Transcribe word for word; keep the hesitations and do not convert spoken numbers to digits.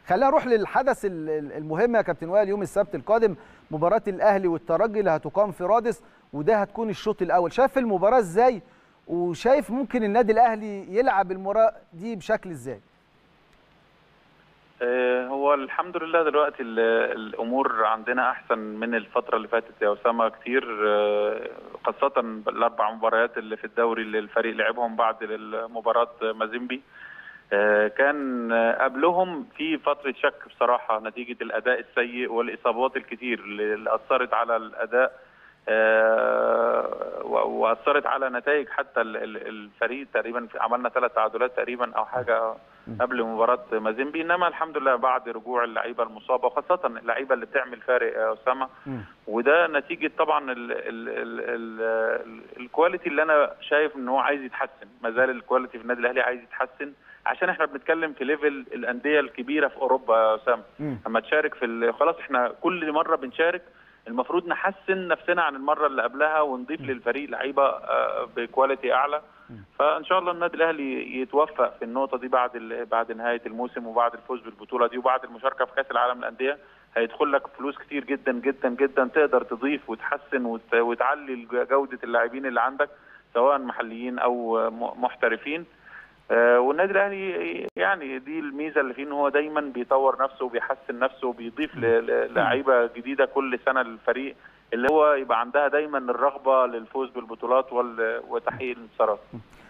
خلينا نروح للحدث المهم يا كابتن وائل يوم السبت القادم، مباراه الاهلي والترجي اللي هتقام في رادس، وده هتكون الشوط الاول. شايف المباراه ازاي، وشايف ممكن النادي الاهلي يلعب المباراه دي بشكل ازاي؟ هو الحمد لله دلوقتي الامور عندنا احسن من الفتره اللي فاتت يا اسامه كتير، خاصه الاربع مباريات اللي في الدوري اللي الفريق لعبهم بعد مباراه مازيمبي. كان قبلهم في فتره شك بصراحه نتيجه الاداء السيء والاصابات الكتير اللي اثرت على الاداء واثرت على نتائج حتى الفريق. تقريبا عملنا ثلاث تعادلات تقريبا او حاجه قبل مباراه مازيمبي، انما الحمد لله بعد رجوع اللعيبه المصابه وخاصه اللعيبه اللي بتعمل فارق يا اسامه، وده نتيجه طبعا الكواليتي اللي انا شايف ان هو عايز يتحسن. ما زال الكواليتي في النادي الاهلي عايز يتحسن، عشان احنا بنتكلم في ليفل الانديه الكبيره في اوروبا يا اسامه. اما تشارك في خلاص احنا كل مره بنشارك المفروض نحسن نفسنا عن المره اللي قبلها ونضيف للفريق لعيبه بكواليتي اعلى. فان شاء الله النادي الاهلي يتوفق في النقطه دي بعد بعد نهايه الموسم وبعد الفوز بالبطوله دي وبعد المشاركه في كاس العالم للانديه. هيدخل لك فلوس كتير جدا جدا جدا تقدر تضيف وتحسن وتعلي جوده اللاعبين اللي عندك سواء محليين او محترفين. والنادي الاهلي يعني دي الميزه اللي فيه ان هو دايما بيطور نفسه وبيحسن نفسه وبيضيف لعيبه جديده كل سنه للفريق، اللي هو يبقى عندها دايما الرغبه للفوز بالبطولات وتحقيق الانتصارات.